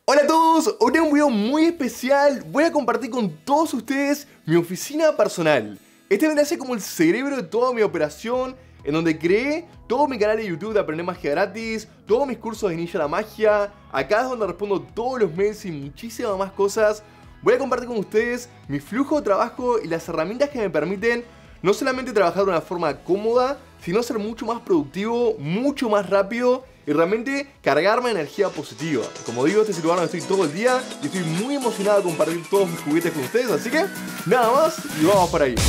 Hola a todos, hoy tengo un video muy especial. Voy a compartir con todos ustedes mi oficina personal. Este vendrá a ser como el cerebro de toda mi operación, en donde creé todo mi canal de YouTube de Aprender Magia Gratis, todos mis cursos de Ninja la Magia. Acá es donde respondo todos los mails y muchísimas más cosas. Voy a compartir con ustedes mi flujo de trabajo y las herramientas que me permiten no solamente trabajar de una forma cómoda, sino ser mucho más productivo, mucho más rápido y realmente cargarme de energía positiva. Como digo, este es el lugar donde estoy todo el día y estoy muy emocionado de compartir todos mis juguetes con ustedes, así que nada más y vamos para ahí.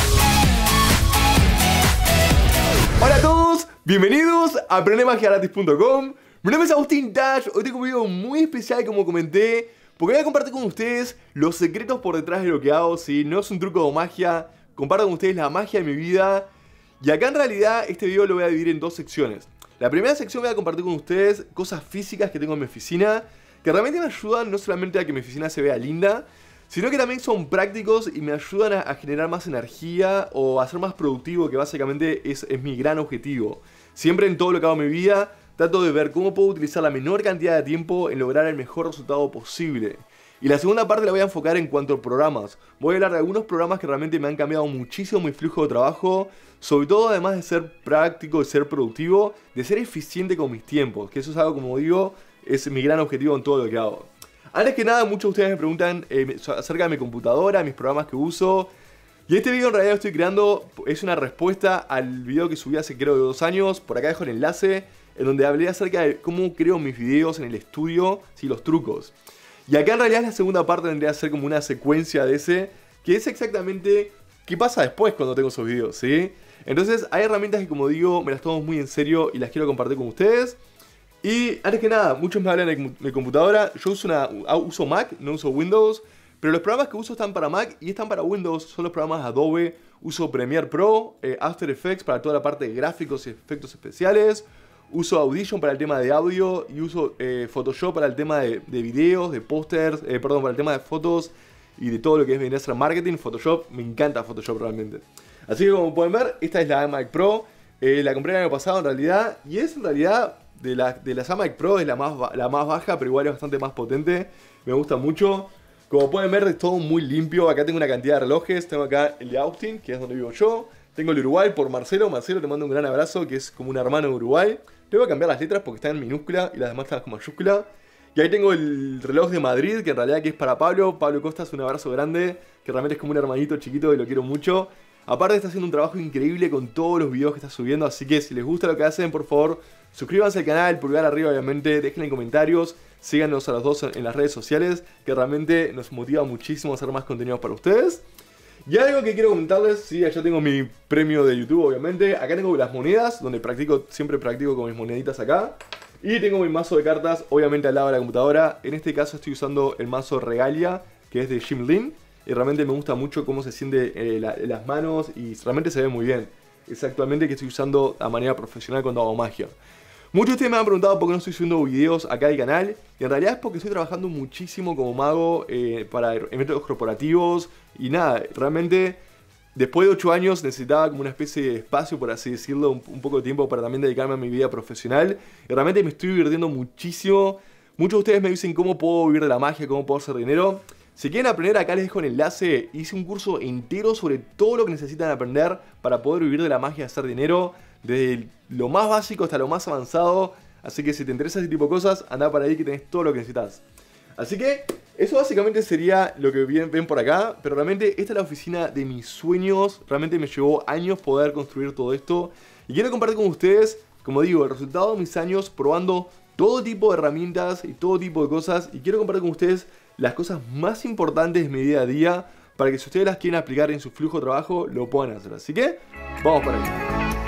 Hola a todos, bienvenidos a AprenderMagiaGratis.com. Mi nombre es Agustín Dash, hoy tengo un video muy especial como comenté, porque voy a compartir con ustedes los secretos por detrás de lo que hago, ¿sí? No es un truco de magia, comparto con ustedes la magia de mi vida. Y acá en realidad este video lo voy a dividir en dos secciones. La primera sección voy a compartir con ustedes cosas físicas que tengo en mi oficina, que realmente me ayudan no solamente a que mi oficina se vea linda, sino que también son prácticos y me ayudan a generar más energía o a ser más productivo, que básicamente es mi gran objetivo. Siempre en todo lo que hago en mi vida, trato de ver cómo puedo utilizar la menor cantidad de tiempo en lograr el mejor resultado posible. Y la segunda parte la voy a enfocar en cuanto a programas. Voy a hablar de algunos programas que realmente me han cambiado muchísimo mi flujo de trabajo. Sobre todo, además de ser práctico, de ser productivo, de ser eficiente con mis tiempos. Que eso es algo, como digo, es mi gran objetivo en todo lo que hago. Antes que nada, muchos de ustedes me preguntan acerca de mi computadora, mis programas que uso. Y este video en realidad lo estoy creando, es una respuesta al video que subí hace creo de 2 años. Por acá dejo el enlace, en donde hablé acerca de cómo creo mis videos en el estudio, sí, los trucos. Y acá en realidad la segunda parte tendría que ser como una secuencia de ese, que es exactamente qué pasa después cuando tengo esos videos, ¿sí? Entonces hay herramientas que, como digo, me las tomo muy en serio y las quiero compartir con ustedes. Y antes que nada, muchos me hablan de mi computadora. Yo uso Mac, no uso Windows, pero los programas que uso están para Mac y están para Windows. Son los programas Adobe. Uso Premiere Pro, After Effects para toda la parte de gráficos y efectos especiales. Uso Audition para el tema de audio y uso Photoshop para el tema de videos, de pósters, para el tema de fotos y de todo lo que es venir a hacer marketing. Photoshop, me encanta Photoshop realmente. Así que como pueden ver, esta es la iMac Pro. La compré el año pasado en realidad y es en realidad de las iMac Pro es la más baja, pero igual es bastante más potente. Me gusta mucho. Como pueden ver, es todo muy limpio. Acá tengo una cantidad de relojes. Tengo acá el de Austin, que es donde vivo yo. Tengo el de Uruguay por Marcelo. Marcelo, te mando un gran abrazo, que es como un hermano de Uruguay. Tengo que cambiar las letras porque están en minúscula y las demás están con mayúscula. Y ahí tengo el reloj de Madrid, que en realidad que es para Pablo. Pablo Costas, un abrazo grande, que realmente es como un hermanito chiquito y lo quiero mucho. Aparte está haciendo un trabajo increíble con todos los videos que está subiendo, así que si les gusta lo que hacen, por favor, suscríbanse al canal, pulgar arriba obviamente, dejen en comentarios, síganos a los dos en las redes sociales, que realmente nos motiva muchísimo a hacer más contenidos para ustedes. Y algo que quiero comentarles, sí, yo tengo mi premio de YouTube obviamente, acá tengo las monedas, donde siempre practico con mis moneditas acá. Y tengo mi mazo de cartas, obviamente al lado de la computadora. En este caso estoy usando el mazo Regalia, que es de Jim Lin. Y realmente me gusta mucho cómo se siente las manos y realmente se ve muy bien. Es actualmente que estoy usando a manera profesional cuando hago magia. Muchos de ustedes me han preguntado por qué no estoy subiendo videos acá al canal. Y en realidad es porque estoy trabajando muchísimo como mago para eventos corporativos. Y nada, realmente después de 8 años necesitaba como una especie de espacio, por así decirlo, un poco de tiempo para también dedicarme a mi vida profesional. Y realmente me estoy divirtiendo muchísimo. Muchos de ustedes me dicen cómo puedo vivir de la magia, cómo puedo hacer dinero. Si quieren aprender, acá les dejo el enlace. Hice un curso entero sobre todo lo que necesitan aprender para poder vivir de la magia y hacer dinero, desde lo más básico hasta lo más avanzado. Así que si te interesa ese tipo de cosas, anda para ahí que tenés todo lo que necesitas. Así que eso básicamente sería lo que ven por acá. Pero realmente esta es la oficina de mis sueños. Realmente me llevó años poder construir todo esto. Y quiero compartir con ustedes, como digo, el resultado de mis años probando todo tipo de herramientas y todo tipo de cosas. Y quiero compartir con ustedes las cosas más importantes de mi día a día, para que si ustedes las quieren aplicar en su flujo de trabajo, lo puedan hacer. Así que, vamos para allá.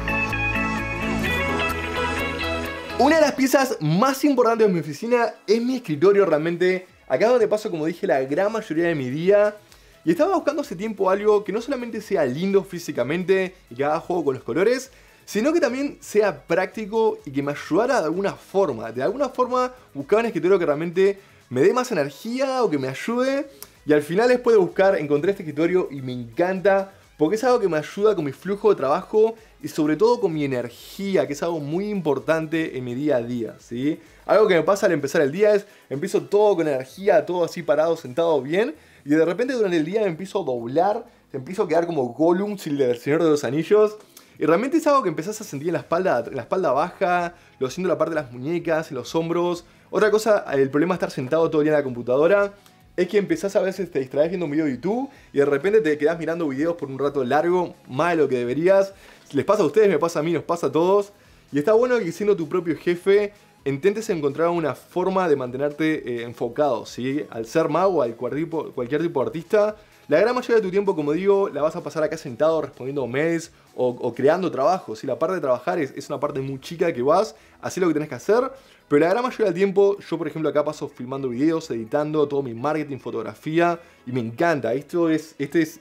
Una de las piezas más importantes de mi oficina es mi escritorio realmente. Acá es donde paso, como dije, la gran mayoría de mi día. Y estaba buscando hace tiempo algo que no solamente sea lindo físicamente y que haga juego con los colores, sino que también sea práctico y que me ayudara de alguna forma. De alguna forma buscaba un escritorio que realmente me dé más energía o que me ayude. Y al final, después de buscar, encontré este escritorio y me encanta porque es algo que me ayuda con mi flujo de trabajo y sobre todo con mi energía, que es algo muy importante en mi día a día, ¿sí? Algo que me pasa al empezar el día es, empiezo todo con energía, todo así parado, sentado bien, y de repente durante el día me empiezo a doblar, me empiezo a quedar como Gollum, del Señor de los Anillos, y realmente es algo que empezás a sentir en la espalda baja, lo siento en la parte de las muñecas, en los hombros. Otra cosa, el problema de estar sentado todo el día en la computadora, es que empezás a veces, te distraes viendo un video de YouTube y de repente te quedás mirando videos por un rato largo, más de lo que deberías. Les pasa a ustedes, me pasa a mí, nos pasa a todos. Y está bueno que siendo tu propio jefe, intentes encontrar una forma de mantenerte enfocado, ¿sí? Al ser mago, cualquier tipo de artista, la gran mayoría de tu tiempo, como digo, la vas a pasar acá sentado respondiendo mails o creando trabajo, ¿sí? La parte de trabajar es una parte muy chica que vas, así lo que tenés que hacer. Pero la gran mayoría del tiempo, yo por ejemplo acá paso filmando videos, editando, todo mi marketing, fotografía, y me encanta. Esta es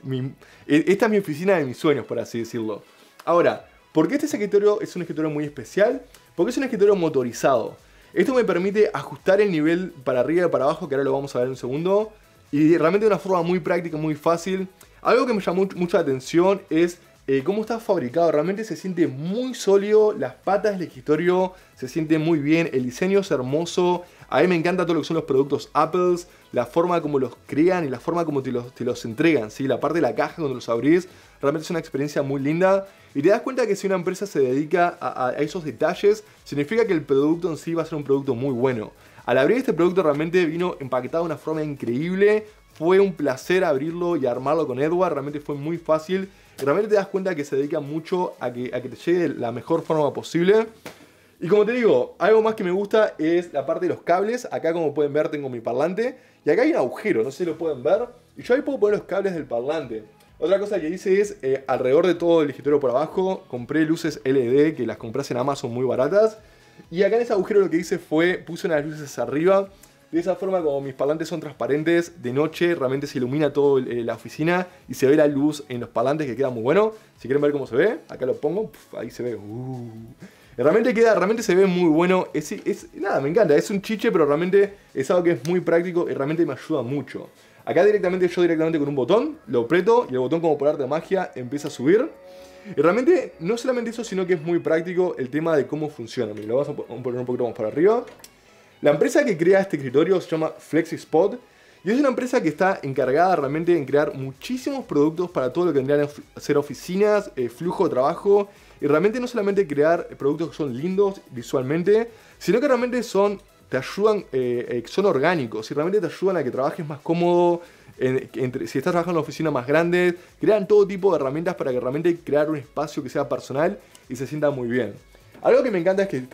mi oficina de mis sueños, por así decirlo. Ahora, ¿por qué este escritorio es un escritorio muy especial? Porque es un escritorio motorizado. Esto me permite ajustar el nivel para arriba y para abajo, que ahora lo vamos a ver en un segundo, y realmente de una forma muy práctica, muy fácil. Algo que me llamó mucho la atención es cómo está fabricado. Realmente se siente muy sólido, las patas del escritorio se sienten muy bien, el diseño es hermoso. A mí me encanta todo lo que son los productos Apple, la forma como los crean y la forma como te los entregan, ¿sí? La parte de la caja cuando los abrís, realmente es una experiencia muy linda. Y te das cuenta que si una empresa se dedica a esos detalles, significa que el producto en sí va a ser un producto muy bueno. Al abrir este producto realmente vino empaquetado de una forma increíble. Fue un placer abrirlo y armarlo con Edward, realmente fue muy fácil. Y realmente te das cuenta que se dedica mucho a que te llegue de la mejor forma posible. Y como te digo, algo más que me gusta es la parte de los cables. Acá como pueden ver tengo mi parlante. Y acá hay un agujero, no sé si lo pueden ver. Y yo ahí puedo poner los cables del parlante. Otra cosa que hice es, alrededor de todo el escritorio por abajo, compré luces LED que las compras en Amazon muy baratas. Y acá en ese agujero lo que hice fue, puse unas luces arriba. De esa forma, como mis parlantes son transparentes, de noche realmente se ilumina toda la oficina y se ve la luz en los parlantes que queda muy bueno. Si quieren ver cómo se ve, acá lo pongo, ahí se ve. Realmente se ve muy bueno. Nada, me encanta, es un chiche, pero realmente es algo que es muy práctico y realmente me ayuda mucho. Acá yo directamente con un botón, lo aprieto y el botón como por arte de magia empieza a subir. Y realmente, no solamente eso, sino que es muy práctico el tema de cómo funciona. Lo vamos a poner un poquito más para arriba. La empresa que crea este escritorio se llama FlexiSpot y es una empresa que está encargada realmente en crear muchísimos productos para todo lo que vendrían a ser oficinas, flujo de trabajo y realmente no solamente crear productos que son lindos visualmente, sino que realmente te ayudan, son orgánicos y realmente te ayudan a que trabajes más cómodo. Si estás trabajando en una oficina más grande, crean todo tipo de herramientas para que realmente crear un espacio que sea personal y se sienta muy bien. Algo que me encanta es que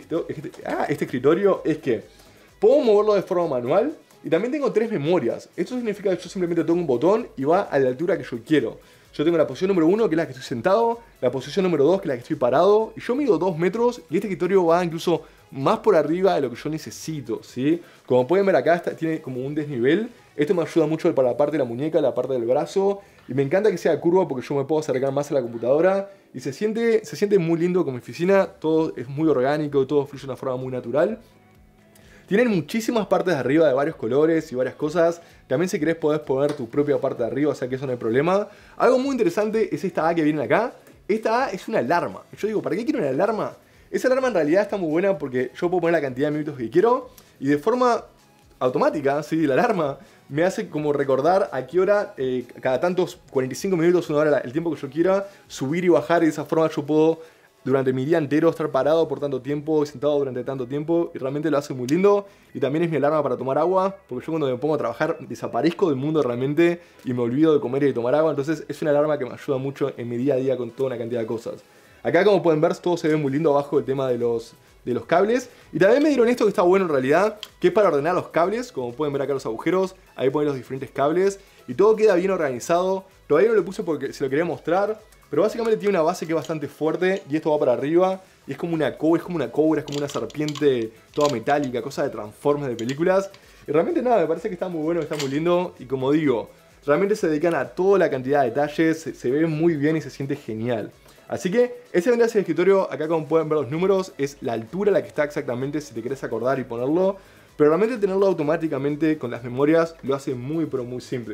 este escritorio es que puedo moverlo de forma manual y también tengo 3 memorias. Esto significa que yo simplemente toco un botón y va a la altura que yo quiero. Yo tengo la posición número 1, que es la que estoy sentado, la posición número 2, que es la que estoy parado, y yo mido 2 metros y este escritorio va incluso más por arriba de lo que yo necesito, ¿sí? Como pueden ver acá tiene como un desnivel. Esto me ayuda mucho para la parte de la muñeca, la parte del brazo. Y me encanta que sea curva porque yo me puedo acercar más a la computadora. Y se siente muy lindo como oficina. Todo es muy orgánico, todo fluye de una forma muy natural. Tienen muchísimas partes de arriba de varios colores y varias cosas. También si querés podés poner tu propia parte de arriba, o sea que eso no hay problema. Algo muy interesante es esta A que viene acá. Esta A es una alarma. Yo digo, ¿para qué quiero una alarma? Esa alarma en realidad está muy buena porque yo puedo poner la cantidad de minutos que quiero. Y de forma automática, ¿sí? La alarma me hace como recordar a qué hora, cada tantos 45 minutos, una hora, el tiempo que yo quiera, subir y bajar. Y de esa forma yo puedo durante mi día entero estar parado por tanto tiempo, sentado durante tanto tiempo, y realmente lo hace muy lindo. Y también es mi alarma para tomar agua, porque yo cuando me pongo a trabajar desaparezco del mundo realmente y me olvido de comer y de tomar agua. Entonces es una alarma que me ayuda mucho en mi día a día con toda una cantidad de cosas. Acá, como pueden ver, todo se ve muy lindo abajo el tema de los cables. Y también me dieron esto que está bueno en realidad, que es para ordenar los cables. Como pueden ver acá los agujeros, ahí ponen los diferentes cables y todo queda bien organizado. Todavía no lo puse porque se lo quería mostrar, pero básicamente tiene una base que es bastante fuerte y esto va para arriba y es como una cobra, es como una serpiente toda metálica, cosa de Transformers de películas. Y realmente nada, me parece que está muy bueno, está muy lindo. Y como digo, realmente se dedican a toda la cantidad de detalles, se ve muy bien y se siente genial. Así que ese vendría a ser el escritorio. Acá, como pueden ver los números, es la altura a la que está exactamente si te querés acordar y ponerlo. Pero realmente tenerlo automáticamente con las memorias lo hace muy pero muy simple.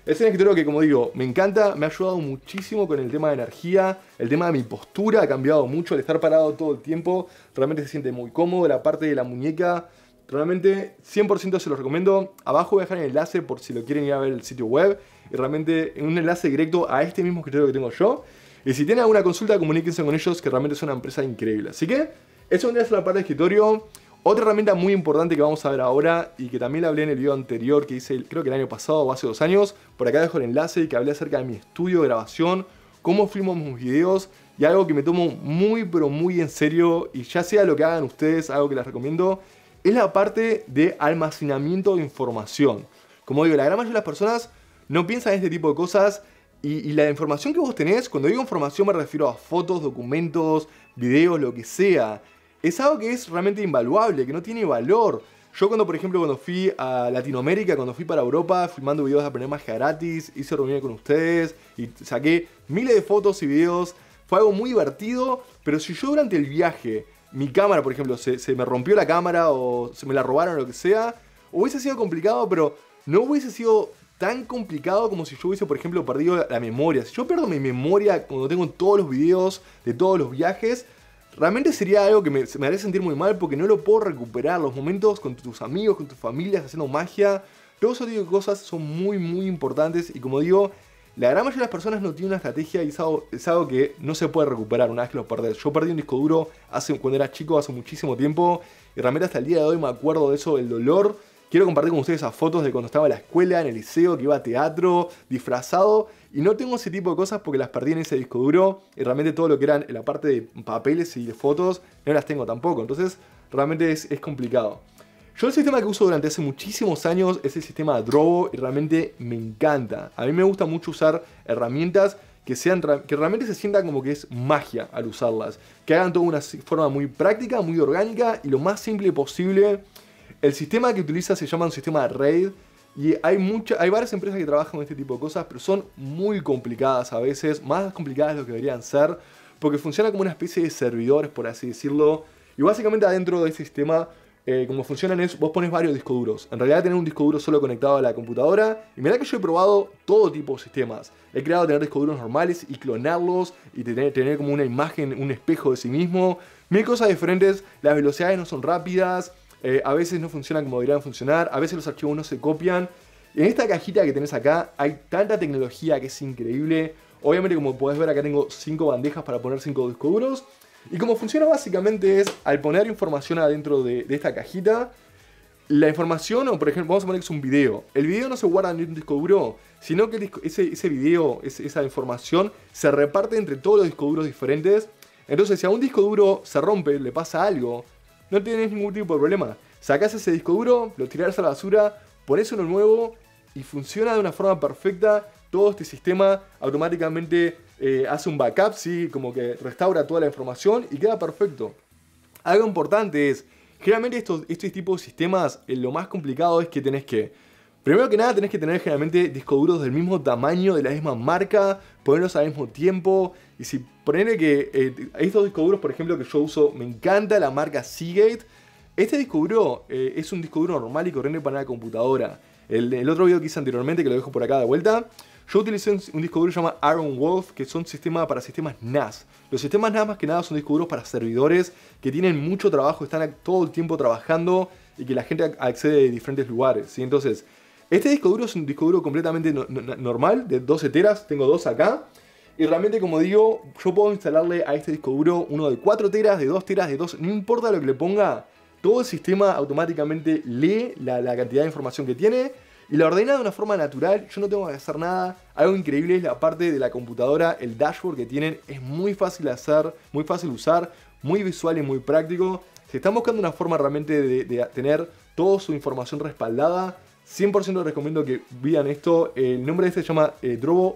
Es un escritorio que, como digo, me encanta, me ha ayudado muchísimo con el tema de energía, el tema de mi postura ha cambiado mucho, al estar parado todo el tiempo, realmente se siente muy cómodo, la parte de la muñeca, realmente 100% se los recomiendo. Abajo voy a dejar el enlace por si lo quieren ir a ver el sitio web, y realmente un enlace directo a este mismo escritorio que tengo yo. Y si tienen alguna consulta, comuníquense con ellos, que realmente es una empresa increíble. Así que, eso vendría a ser la parte de escritorio. Otra herramienta muy importante que vamos a ver ahora y que también la hablé en el video anterior que hice, creo que el año pasado o hace 2 años, por acá dejo el enlace, que hablé acerca de mi estudio de grabación, cómo filmo mis videos y algo que me tomo muy pero muy en serio y ya sea lo que hagan ustedes, algo que les recomiendo, es la parte de almacenamiento de información. Como digo, la gran mayoría de las personas no piensan en este tipo de cosas y la información que vos tenés, cuando digo información me refiero a fotos, documentos, videos, lo que sea. Es algo que es realmente invaluable, que no tiene valor. Yo por ejemplo, cuando fui a Latinoamérica, cuando fui para Europa, filmando videos de Aprender Magia gratis, hice reuniones con ustedes y saqué miles de fotos y videos. Fue algo muy divertido, pero si yo durante el viaje, mi cámara, por ejemplo, se me rompió la cámara o se me la robaron o lo que sea, hubiese sido complicado, pero no hubiese sido tan complicado como si yo hubiese, por ejemplo, perdido la memoria. Si yo pierdo mi memoria cuando tengo todos los videos de todos los viajes, realmente sería algo que me haría sentir muy mal porque no lo puedo recuperar. Los momentos con tus amigos, con tus familias, haciendo magia, todo ese tipo de cosas son muy muy importantes. Y como digo, la gran mayoría de las personas no tiene una estrategia y es algo que no se puede recuperar una vez que lo perdés. Yo perdí un disco duro cuando era chico, hace muchísimo tiempo, y realmente hasta el día de hoy me acuerdo de eso, el dolor. Quiero compartir con ustedes esas fotos de cuando estaba en la escuela, en el liceo, que iba a teatro, disfrazado. Y no tengo ese tipo de cosas porque las perdí en ese disco duro. Y realmente todo lo que eran en la parte de papeles y de fotos, no las tengo tampoco. Entonces, realmente es complicado. Yo el sistema que uso durante hace muchísimos años es el sistema Drobo y realmente me encanta. A mí me gusta mucho usar herramientas que realmente se sientan como que es magia al usarlas. Que hagan todo de una forma muy práctica, muy orgánica y lo más simple posible. El sistema que utiliza se llama un sistema RAID y hay varias empresas que trabajan con este tipo de cosas, pero son muy complicadas a veces, más complicadas de lo que deberían ser, porque funciona como una especie de servidores, por así decirlo, y básicamente adentro de ese sistema, como funcionan es, vos pones varios discos duros. En realidad tener un disco duro solo conectado a la computadora, y mirá que yo he probado todo tipo de sistemas. He creado tener discos duros normales y clonarlos, y tener como una imagen, un espejo de sí mismo, mil cosas diferentes, las velocidades no son rápidas, a veces no funcionan como deberían funcionar, a veces los archivos no se copian. En esta cajita que tenés acá hay tanta tecnología que es increíble. Obviamente, como podés ver, acá tengo 5 bandejas para poner 5 discos duros. Y como funciona básicamente es, al poner información adentro de esta cajita, la información, o por ejemplo, vamos a poner que es un video. El video no se guarda en un disco duro, sino que ese video, esa información, se reparte entre todos los discos duros diferentes. Entonces, si a un disco duro se rompe, le pasa algo, no tenés ningún tipo de problema. Sacás ese disco duro, lo tirás a la basura, pones uno nuevo y funciona de una forma perfecta. Todo este sistema automáticamente hace un backup, ¿sí? Como que restaura toda la información y queda perfecto. Algo importante es, generalmente estos tipos de sistemas, lo más complicado es que primero que nada tenés que tener generalmente discos duros del mismo tamaño, de la misma marca, ponerlos al mismo tiempo. Y si ponele que estos discos duros, por ejemplo, que yo uso, me encanta la marca Seagate. Este disco duro es un disco duro normal y corriente para la computadora. El otro video que hice anteriormente, que lo dejo por acá de vuelta, yo utilicé un disco duro que se llama Iron Wolf, que son para sistemas NAS. Los sistemas NAS más que nada son discos duros para servidores que tienen mucho trabajo, están todo el tiempo trabajando y que la gente accede de diferentes lugares, ¿sí? Entonces, este disco duro es un disco duro completamente normal, de 12 teras, tengo 2 acá. Y realmente, como digo, yo puedo instalarle a este disco duro uno de 4 teras, de 2 teras, de 2, no importa lo que le ponga, todo el sistema automáticamente lee la cantidad de información que tiene y la ordena de una forma natural. Yo no tengo que hacer nada. Algo increíble es la parte de la computadora, el dashboard que tienen, es muy fácil de hacer, muy fácil de usar, muy visual y muy práctico. Si están buscando una forma realmente de tener toda su información respaldada, 100% recomiendo que vean esto. El nombre de este se llama Drobo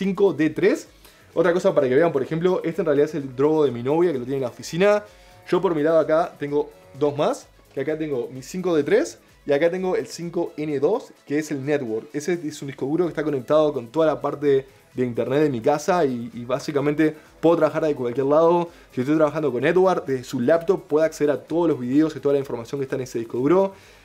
5D3. Otra cosa para que vean, por ejemplo, este en realidad es el Drobo de mi novia, que lo tiene en la oficina. Yo por mi lado acá tengo 2 más, que acá tengo mi 5D3 y acá tengo el 5N2, que es el Network. Ese es un disco duro que está conectado con toda la parte de internet de mi casa y básicamente puedo trabajar de cualquier lado. Si estoy trabajando con Edward, desde su laptop puede acceder a todos los videos y toda la información que está en ese disco duro.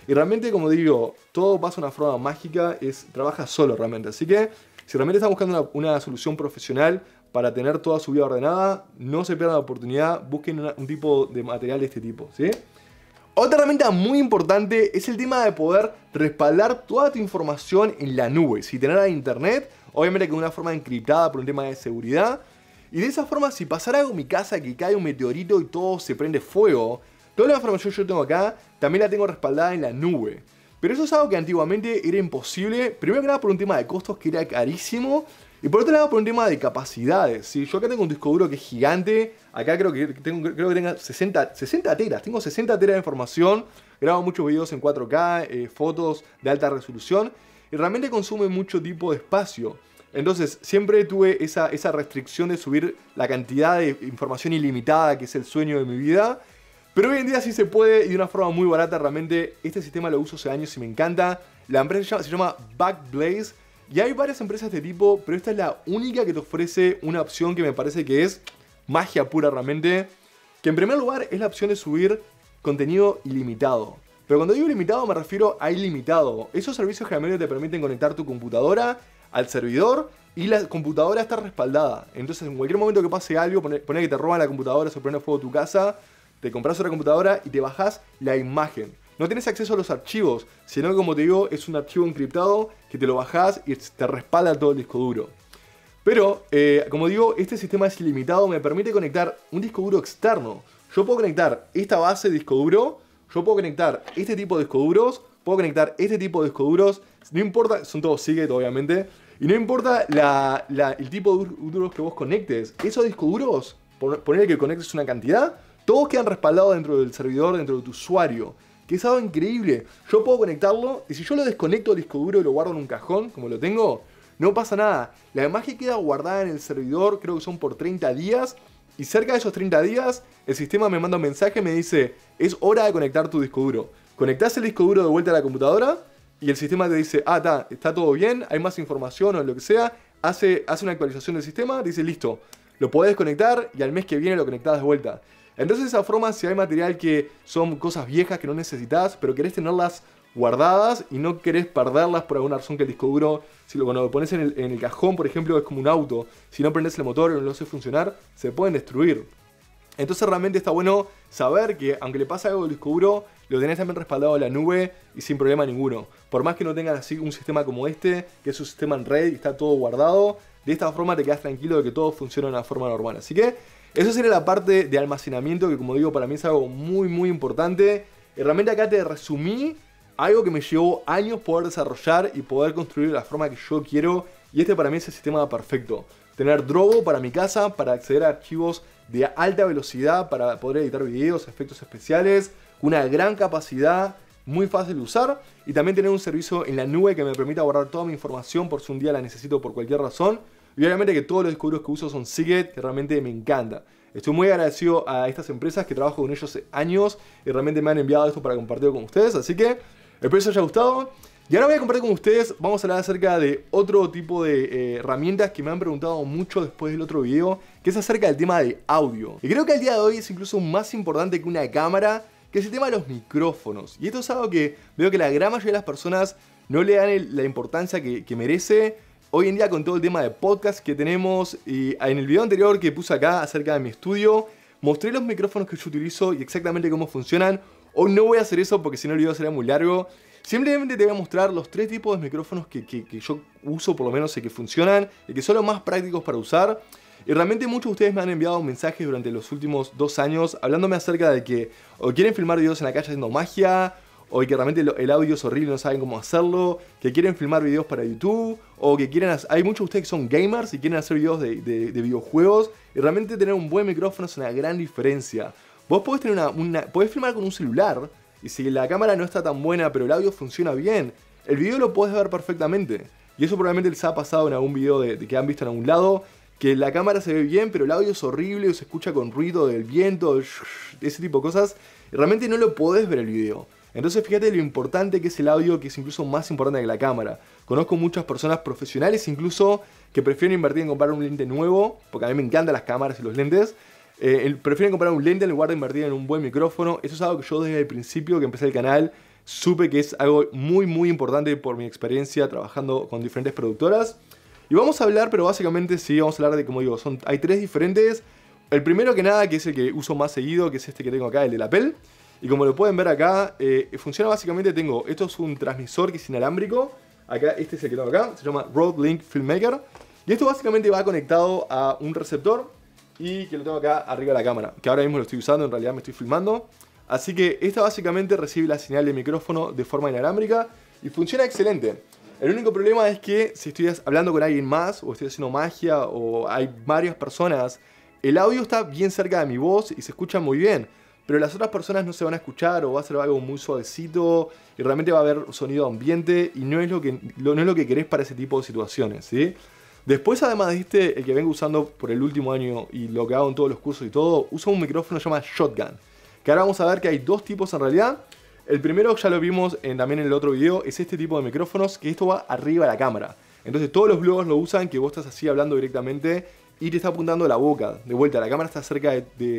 Y realmente, como digo, todo pasa de una forma mágica, trabaja solo realmente. Así que, si realmente están buscando una solución profesional para tener toda su vida ordenada, no se pierdan la oportunidad, busquen un tipo de material de este tipo, ¿sí? Otra herramienta muy importante es el tema de poder respaldar toda tu información en la nube. Si tener a internet, obviamente que de una forma encriptada por un tema de seguridad. Y de esa forma, si pasara algo en mi casa, que cae un meteorito y todo se prende fuego, toda la información que yo tengo acá, también la tengo respaldada en la nube. Pero eso es algo que antiguamente era imposible, primero que nada por un tema de costos que era carísimo, y por otro lado por un tema de capacidades. ¿Sí? Yo acá tengo un disco duro que es gigante, acá creo que tenga 60 teras, tengo 60 teras de información, grabo muchos videos en 4K, fotos de alta resolución, y realmente consume mucho tipo de espacio. Entonces siempre tuve esa restricción de subir la cantidad de información ilimitada, que es el sueño de mi vida. Pero hoy en día sí se puede y de una forma muy barata. Realmente este sistema lo uso hace años y me encanta. La empresa se llama Backblaze. Y hay varias empresas de este tipo, pero esta es la única que te ofrece una opción que me parece que es magia pura realmente. Que en primer lugar es la opción de subir contenido ilimitado. Pero cuando digo ilimitado me refiero a ilimitado. Esos servicios generalmente te permiten conectar tu computadora al servidor y la computadora está respaldada. Entonces en cualquier momento que pase algo, poner que te roban la computadora, se prende fuego tu casa, te compras otra computadora y te bajas la imagen. No tienes acceso a los archivos, sino que, como te digo, es un archivo encriptado que te lo bajas y te respalda todo el disco duro. Pero, como digo, este sistema es ilimitado, me permite conectar un disco duro externo. Yo puedo conectar esta base de disco duro, yo puedo conectar este tipo de disco duros, puedo conectar este tipo de disco duros, no importa, son todos Seagate obviamente, y no importa el tipo de duros que vos conectes, esos discos duros, poner que conectes una cantidad, todos quedan respaldados dentro del servidor, dentro de tu usuario. Que es algo increíble. Yo puedo conectarlo y si yo lo desconecto del disco duro y lo guardo en un cajón, como lo tengo, no pasa nada. La imagen queda guardada en el servidor, creo que son por 30 días. Y cerca de esos 30 días, el sistema me manda un mensaje y me dice, es hora de conectar tu disco duro. Conectás el disco duro de vuelta a la computadora y el sistema te dice, está todo bien, hay más información o lo que sea. Hace una actualización del sistema, te dice, listo, lo podés desconectar y al mes que viene lo conectás de vuelta. Entonces de esa forma, si hay material que son cosas viejas que no necesitas, pero querés tenerlas guardadas y no querés perderlas por alguna razón que el disco duro, cuando lo pones en el cajón, por ejemplo, es como un auto. Si no prendes el motor o no lo haces funcionar, se pueden destruir. Entonces realmente está bueno saber que aunque le pase algo al disco duro, lo tenés también respaldado en la nube y sin problema ninguno. Por más que no tengas así un sistema como este, que es un sistema en red y está todo guardado, de esta forma te quedas tranquilo de que todo funciona de una forma normal. Así que eso sería la parte de almacenamiento que, como digo, para mí es algo muy muy importante. Y realmente acá te resumí algo que me llevó años poder desarrollar y poder construir de la forma que yo quiero. Y este para mí es el sistema perfecto. Tener Drobo para mi casa, para acceder a archivos de alta velocidad, para poder editar videos, efectos especiales, una gran capacidad, muy fácil de usar. Y también tener un servicio en la nube que me permita guardar toda mi información por si un día la necesito por cualquier razón. Y obviamente que todos los discos duros que uso son Seagate, que realmente me encanta. Estoy muy agradecido a estas empresas que trabajo con ellos hace años y realmente me han enviado esto para compartirlo con ustedes. Así que espero que les haya gustado. Y ahora voy a compartir con ustedes, vamos a hablar acerca de otro tipo de herramientas que me han preguntado mucho después del otro video, que es acerca del tema de audio. Y creo que al día de hoy es incluso más importante que una cámara, que es el tema de los micrófonos. Y esto es algo que veo que la gran mayoría de las personas no le dan la importancia que merece. Hoy en día con todo el tema de podcast que tenemos, y en el video anterior que puse acá acerca de mi estudio, mostré los micrófonos que yo utilizo y exactamente cómo funcionan. Hoy no voy a hacer eso porque si no el video sería muy largo. Simplemente te voy a mostrar los 3 tipos de micrófonos que yo uso por lo menos y que funcionan y que son los más prácticos para usar. Y realmente muchos de ustedes me han enviado mensajes durante los últimos 2 años hablándome acerca de que o quieren filmar videos en la calle haciendo magia, o que realmente el audio es horrible y no saben cómo hacerlo, que quieren filmar videos para YouTube, o que quieren hay muchos de ustedes que son gamers y quieren hacer videos de videojuegos, y realmente tener un buen micrófono es una gran diferencia. Vos podés tener podés filmar con un celular, y si la cámara no está tan buena pero el audio funciona bien, el video lo podés ver perfectamente. Y eso probablemente les ha pasado en algún video que han visto en algún lado, que la cámara se ve bien pero el audio es horrible o se escucha con ruido del viento, ese tipo de cosas, y realmente no lo podés ver el video. Entonces fíjate lo importante que es el audio, que es incluso más importante que la cámara. Conozco muchas personas profesionales incluso que prefieren invertir en comprar un lente nuevo, porque a mí me encantan las cámaras y los lentes. Prefieren comprar un lente en lugar de invertir en un buen micrófono. Eso es algo que yo desde el principio que empecé el canal supe que es algo muy importante por mi experiencia trabajando con diferentes productoras. Y vamos a hablar, pero básicamente sí, vamos a hablar de, como digo, hay 3 diferentes. El primero que nada, que es el que uso más seguido, que es este que tengo acá, el de lapel. Y como lo pueden ver acá, funciona básicamente, esto es un transmisor que es inalámbrico. Acá, este es el que tengo acá, se llama Rode Link Filmmaker. Y esto básicamente va conectado a un receptor y que lo tengo acá arriba de la cámara, que ahora mismo lo estoy usando, en realidad me estoy filmando. Así que esta básicamente recibe la señal de micrófono de forma inalámbrica y funciona excelente. El único problema es que si estoy hablando con alguien más, o estoy haciendo magia, o hay varias personas, el audio está bien cerca de mi voz y se escucha muy bien. Pero las otras personas no se van a escuchar o va a ser algo muy suavecito y realmente va a haber sonido ambiente y no es lo que querés para ese tipo de situaciones, ¿sí? Después, además de el que vengo usando por el último año y lo que hago en todos los cursos y todo, uso un micrófono que se llama Shotgun. Que ahora vamos a ver que hay 2 tipos en realidad. El primero, ya lo vimos también en el otro video, es este tipo de micrófonos, que esto va arriba de la cámara. Entonces todos los bloggers lo usan, que vos estás así hablando directamente y te está apuntando la boca. De vuelta, la cámara está cerca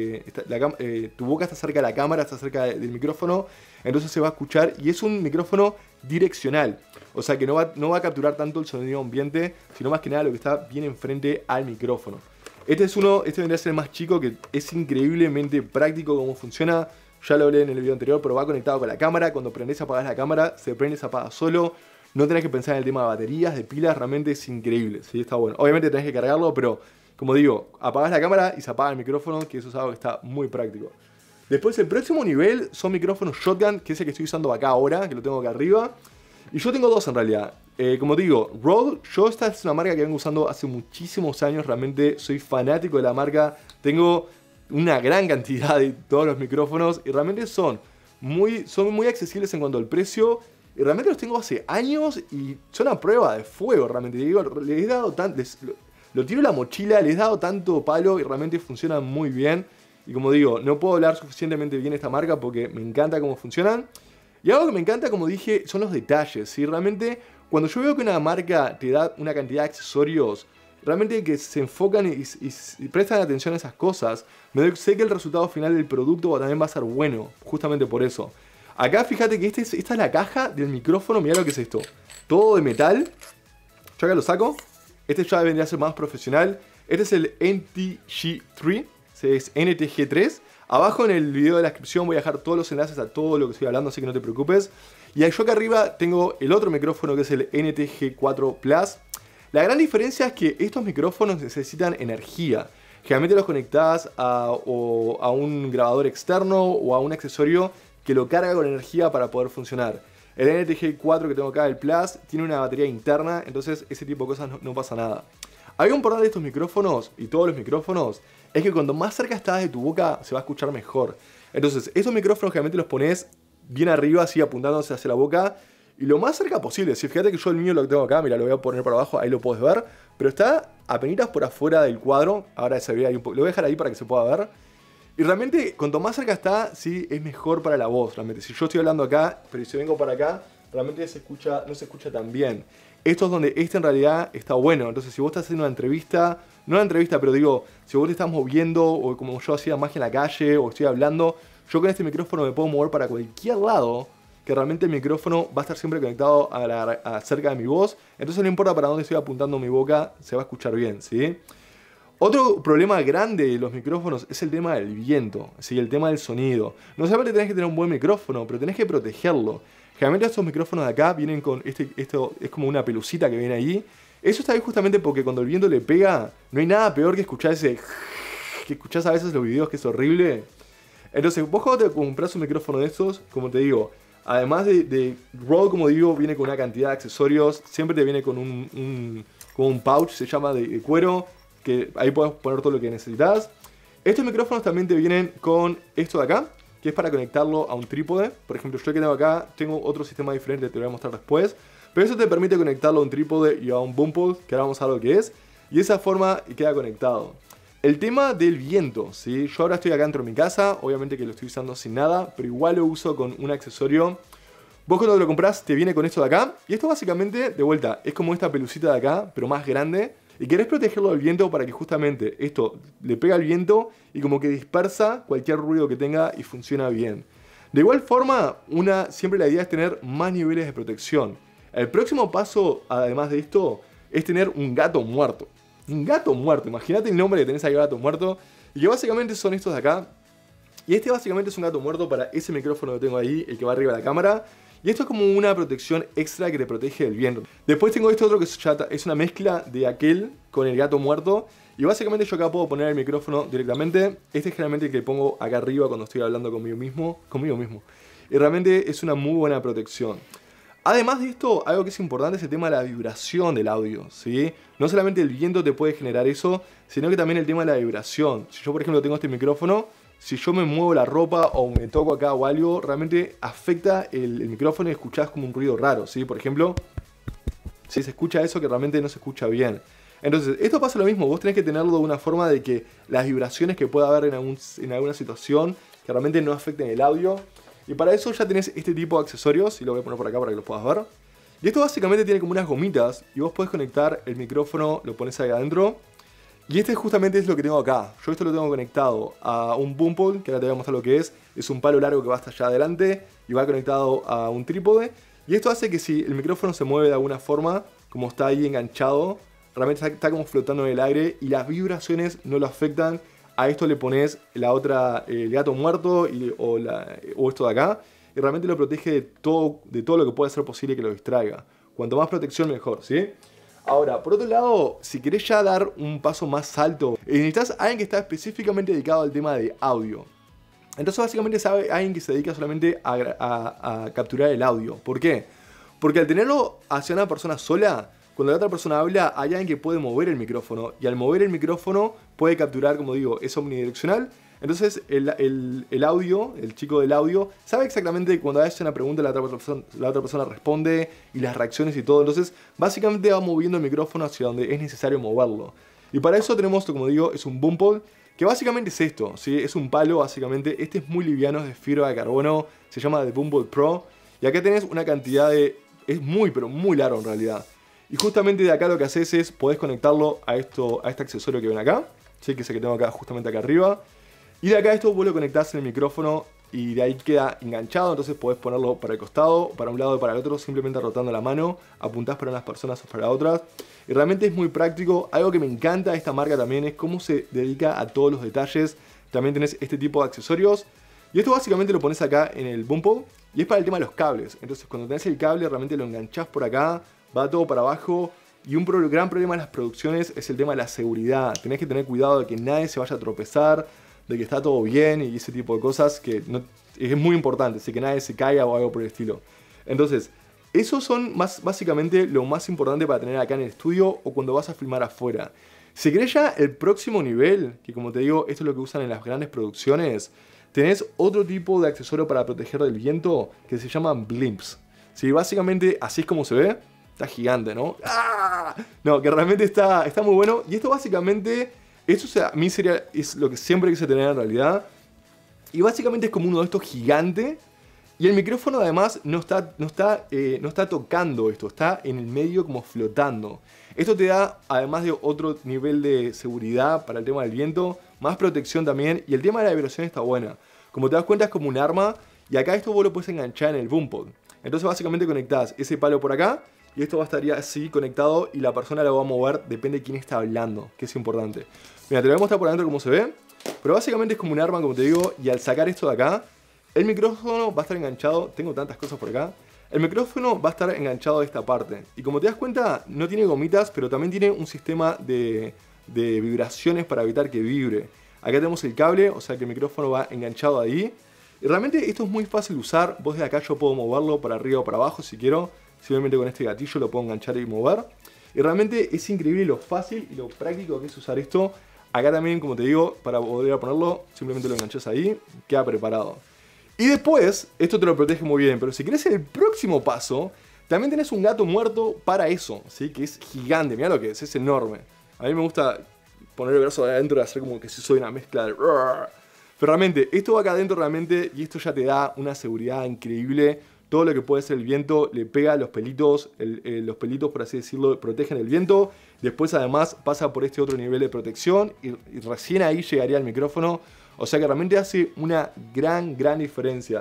tu boca está cerca de la cámara, está cerca del micrófono, entonces se va a escuchar y es un micrófono direccional. O sea que no va a capturar tanto el sonido ambiente, sino más que nada lo que está bien enfrente al micrófono. Este vendría a ser el más chico, que es increíblemente práctico cómo funciona. Ya lo hablé en el video anterior, pero va conectado con la cámara. Cuando prendés y apagás la cámara, se prende y se apaga solo. No tenés que pensar en el tema de baterías, de pilas, realmente es increíble, ¿sí? Está bueno. Obviamente tenés que cargarlo, pero como digo, apagás la cámara y se apaga el micrófono, que eso es algo que está muy práctico. Después el próximo nivel son micrófonos Shotgun, que es el que estoy usando acá ahora, que lo tengo acá arriba. Y yo tengo 2 en realidad. Como digo, Rode, esta es una marca que vengo usando hace muchísimos años, realmente soy fanático de la marca. Tengo una gran cantidad de todos los micrófonos y realmente son muy accesibles en cuanto al precio. Y realmente los tengo hace años y son a prueba de fuego, realmente. Digo, les he dado lo tiro en la mochila, les he dado tanto palo y realmente funcionan muy bien. Y como digo, no puedo hablar suficientemente bien de esta marca porque me encanta cómo funcionan. Y algo que me encanta, como dije, son los detalles, ¿sí? Realmente, cuando yo veo que una marca te da una cantidad de accesorios, realmente que se enfocan y prestan atención a esas cosas, sé que el resultado final del producto también va a ser bueno, justamente por eso. Acá fíjate que esta es la caja del micrófono, mirá lo que es esto. Todo de metal. Yo acá lo saco. Este ya vendría a ser más profesional. Este es el NTG3, es NTG3. Abajo en el video de la descripción voy a dejar todos los enlaces a todo lo que estoy hablando, así que no te preocupes. Y yo acá arriba tengo el otro micrófono que es el NTG4 Plus. La gran diferencia es que estos micrófonos necesitan energía. Generalmente los conectás a un grabador externo o a un accesorio que lo carga con energía para poder funcionar. El NTG4 que tengo acá, el Plus, tiene una batería interna, entonces ese tipo de cosas no pasa nada. Algo importante de estos micrófonos y todos los micrófonos es que cuanto más cerca estás de tu boca se va a escuchar mejor. Entonces estos micrófonos generalmente los pones bien arriba, así apuntándose hacia la boca y lo más cerca posible. Si fíjate que yo el mío lo tengo acá, mira, lo voy a poner para abajo, ahí lo puedes ver, pero está apenas por afuera del cuadro. Ahora se ve ahí lo voy a dejar ahí para que se pueda ver. Y realmente cuanto más cerca está, sí, es mejor para la voz. Realmente si yo estoy hablando acá, pero si vengo para acá, realmente no se escucha tan bien. Esto es donde en realidad está bueno. Entonces si vos estás haciendo una entrevista, no una entrevista, pero digo, si vos te estás moviendo o como yo hacía magia en la calle o estoy hablando, yo con este micrófono me puedo mover para cualquier lado, que realmente el micrófono va a estar siempre conectado cerca de mi voz. Entonces no importa para dónde estoy apuntando mi boca, se va a escuchar bien, ¿sí? Otro problema grande de los micrófonos es el tema del viento, ¿sí? El tema del sonido. No solamente tenés que tener un buen micrófono, pero tenés que protegerlo. Generalmente estos micrófonos de acá vienen con esto es como una pelucita que viene ahí. Eso está ahí justamente porque cuando el viento le pega, no hay nada peor que escuchar que escuchás a veces los videos, que es horrible. Entonces vos cuando te compras un micrófono de estos, como te digo, además de Rode, como digo, viene con una cantidad de accesorios. Siempre te viene con un pouch, se llama, de cuero, que ahí puedes poner todo lo que necesitas. Estos micrófonos también te vienen con esto de acá, que es para conectarlo a un trípode. Por ejemplo, yo que tengo acá, tengo otro sistema diferente, te lo voy a mostrar después. Pero eso te permite conectarlo a un trípode y a un bumper, que ahora vamos a ver lo que es. Y de esa forma queda conectado. El tema del viento, ¿sí? Yo ahora estoy acá dentro de mi casa, obviamente que lo estoy usando sin nada, pero igual lo uso con un accesorio. Vos cuando lo compras te viene con esto de acá. Y esto básicamente, de vuelta, es como esta pelucita de acá, pero más grande. Y querés protegerlo del viento para que justamente esto le pega al viento y como que dispersa cualquier ruido que tenga y funciona bien. De igual forma, siempre la idea es tener más niveles de protección. El próximo paso, además de esto, es tener un gato muerto. Un gato muerto, imagínate el nombre que tenés ahí, gato muerto. Y que básicamente son estos de acá. Y este básicamente es un gato muerto para ese micrófono que tengo ahí, el que va arriba de la cámara. Y esto es como una protección extra que te protege del viento. Después tengo este otro que es una mezcla de aquel con el gato muerto. Y básicamente yo acá puedo poner el micrófono directamente. Este es generalmente el que pongo acá arriba cuando estoy hablando conmigo mismo. Y realmente es una muy buena protección. Además de esto, algo que es importante es el tema de la vibración del audio, ¿sí? No solamente el viento te puede generar eso, sino que también el tema de la vibración. Si yo, por ejemplo, tengo este micrófono, si yo me muevo la ropa o me toco acá o algo, realmente afecta el micrófono y escuchás como un ruido raro, ¿sí? Por ejemplo, si se escucha eso que realmente no se escucha bien. Entonces, esto pasa lo mismo, vos tenés que tenerlo de una forma de que las vibraciones que pueda haber en alguna situación que realmente no afecten el audio. Y para eso ya tenés este tipo de accesorios, y lo voy a poner por acá para que los puedas ver. Y esto básicamente tiene como unas gomitas, y vos podés conectar el micrófono, lo pones ahí adentro. Y este justamente es lo que tengo acá. Yo esto lo tengo conectado a un boom pole, que ahora te voy a mostrar lo que es. Es un palo largo que va hasta allá adelante, y va conectado a un trípode. Y esto hace que si el micrófono se mueve de alguna forma, como está ahí enganchado, realmente está como flotando en el aire, y las vibraciones no lo afectan. A esto le pones el gato muerto o esto de acá. Y realmente lo protege de todo lo que pueda ser posible que lo distraiga. Cuanto más protección mejor, ¿sí? Ahora, por otro lado, si querés ya dar un paso más alto, necesitas a alguien que está específicamente dedicado al tema de audio. Entonces básicamente sabe alguien que se dedica solamente a capturar el audio. ¿Por qué? Porque al tenerlo hacia una persona sola, cuando la otra persona habla, hay alguien que puede mover el micrófono. Y al mover el micrófono puede capturar, como digo, es omnidireccional. Entonces el audio, el chico del audio, sabe exactamente cuando hace una pregunta la otra persona responde y las reacciones y todo. Entonces básicamente va moviendo el micrófono hacia donde es necesario moverlo. Y para eso tenemos, como digo, es un boom pole, que básicamente es esto, ¿sí? Es un palo básicamente. Este es muy liviano, es de fibra de carbono, se llama The Boom Pole Pro. Y acá tenés una cantidad de... es muy pero muy largo en realidad. Y justamente de acá lo que haces es, podés conectarlo a este accesorio que ven acá, ¿sí? Que es el que tengo acá, justamente acá arriba. Y de acá esto vos lo conectás en el micrófono y de ahí queda enganchado, entonces podés ponerlo para el costado, para un lado y para el otro, simplemente rotando la mano, apuntás para unas personas o para otras. Y realmente es muy práctico. Algo que me encanta de esta marca también es cómo se dedica a todos los detalles. También tenés este tipo de accesorios. Y esto básicamente lo pones acá en el boom pole y es para el tema de los cables. Entonces cuando tenés el cable realmente lo enganchás por acá, va todo para abajo. Y un gran problema en las producciones es el tema de la seguridad. Tenés que tener cuidado de que nadie se vaya a tropezar, de que está todo bien y ese tipo de cosas que es muy importante, así que nadie se caiga o algo por el estilo. Entonces, esos son básicamente lo más importante para tener acá en el estudio o cuando vas a filmar afuera. Si querés ya el próximo nivel, que como te digo, esto es lo que usan en las grandes producciones, tenés otro tipo de accesorio para proteger del viento que se llaman blimps. Sí, básicamente así es como se ve. Está gigante, ¿no? ¡Ah! No, que realmente está muy bueno. Y esto básicamente, a mí es lo que siempre quise tener en realidad. Y básicamente es como uno de estos gigantes. Y el micrófono además no está tocando esto, está en el medio como flotando. Esto te da, además de otro nivel de seguridad para el tema del viento, más protección también. Y el tema de la vibración está buena. Como te das cuenta es como un arma. Y acá esto vos lo puedes enganchar en el boom pole. Entonces básicamente conectás ese palo por acá. Y esto va a estar así conectado y la persona lo va a mover, depende de quién está hablando, que es importante. Mira, te lo voy a mostrar por adentro cómo se ve. Pero básicamente es como un arma, como te digo, y al sacar esto de acá, el micrófono va a estar enganchado. Tengo tantas cosas por acá. El micrófono va a estar enganchado a esta parte. Y como te das cuenta, no tiene gomitas, pero también tiene un sistema de vibraciones para evitar que vibre. Acá tenemos el cable, o sea que el micrófono va enganchado ahí. Y realmente esto es muy fácil de usar. Vos desde acá yo puedo moverlo para arriba o para abajo si quiero. Simplemente con este gatillo lo puedo enganchar y mover. Y realmente es increíble lo fácil y lo práctico que es usar esto. Acá también, como te digo, para volver a ponerlo, simplemente lo enganchas ahí, queda preparado. Y después, esto te lo protege muy bien, pero si querés el próximo paso, también tenés un gato muerto para eso, ¿sí? Que es gigante, mirá lo que es enorme. A mí me gusta poner el brazo adentro y hacer como que si soy una mezcla de... Pero realmente, esto va acá adentro realmente y esto ya te da una seguridad increíble. Todo lo que puede ser el viento le pega a los pelitos, los pelitos por así decirlo protegen el viento. Después además pasa por este otro nivel de protección y recién ahí llegaría al micrófono. O sea que realmente hace una gran diferencia.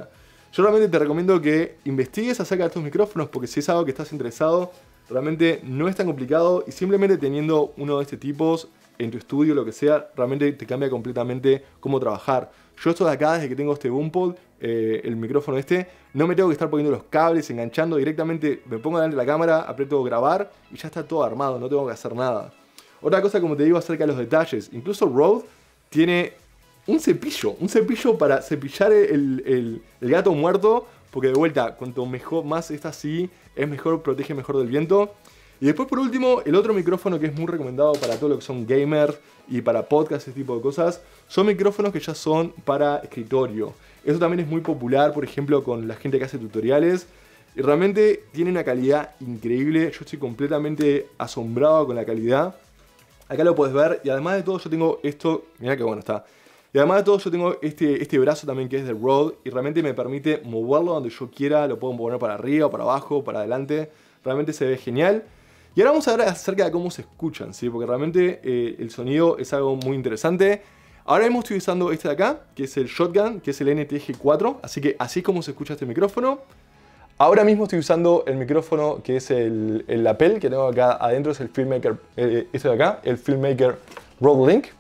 Yo realmente te recomiendo que investigues acerca de estos micrófonos, porque si es algo que estás interesado, realmente no es tan complicado y simplemente teniendo uno de este tipos en tu estudio, lo que sea, realmente te cambia completamente cómo trabajar. Yo esto de acá, desde que tengo este BoomPod, el micrófono este, no me tengo que estar poniendo los cables, enganchando, directamente me pongo delante de la cámara, aprieto grabar y ya está todo armado, no tengo que hacer nada. Otra cosa, como te digo, acerca de los detalles, incluso Rode tiene un cepillo para cepillar el gato muerto, porque de vuelta, cuanto mejor, más está así, es mejor, protege mejor del viento. Y después, por último, el otro micrófono que es muy recomendado para todo lo que son gamers y para podcast, ese tipo de cosas, son micrófonos que ya son para escritorio. Eso también es muy popular, por ejemplo, con la gente que hace tutoriales. Y realmente tiene una calidad increíble. Yo estoy completamente asombrado con la calidad. Acá lo puedes ver. Y además de todo, yo tengo esto. Mirá qué bueno está. Y además de todo, yo tengo este brazo también que es de Rode. Y realmente me permite moverlo donde yo quiera. Lo puedo poner para arriba, para abajo, para adelante. Realmente se ve genial. Y ahora vamos a ver acerca de cómo se escuchan, ¿sí? Porque realmente el sonido es algo muy interesante. Ahora mismo estoy usando este de acá, que es el Shotgun, que es el NTG4. Así que así es como se escucha este micrófono. Ahora mismo estoy usando el micrófono que es el lapel que tengo acá adentro, es el Filmmaker, este de acá, el Filmmaker Rode Link.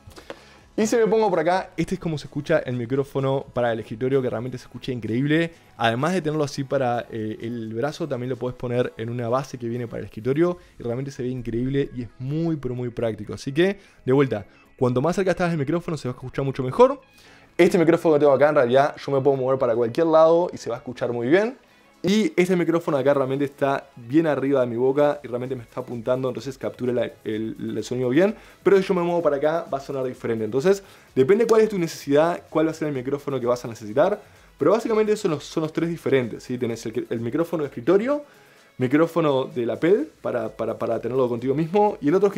Y si me pongo por acá, este es como se escucha el micrófono para el escritorio, que realmente se escucha increíble. Además de tenerlo así para el brazo, también lo puedes poner en una base que viene para el escritorio y realmente se ve increíble y es muy pero muy práctico. Así que, de vuelta, cuanto más cerca estás del micrófono se va a escuchar mucho mejor. Este micrófono que tengo acá, en realidad, yo me puedo mover para cualquier lado y se va a escuchar muy bien. Y este micrófono acá realmente está bien arriba de mi boca y realmente me está apuntando, entonces captura el sonido bien. Pero si yo me muevo para acá va a sonar diferente. Entonces depende cuál es tu necesidad, cuál va a ser el micrófono que vas a necesitar. Pero básicamente son los tres diferentes, ¿sí? Tenés el micrófono de escritorio, micrófono de lapel para tenerlo contigo mismo. Y el otro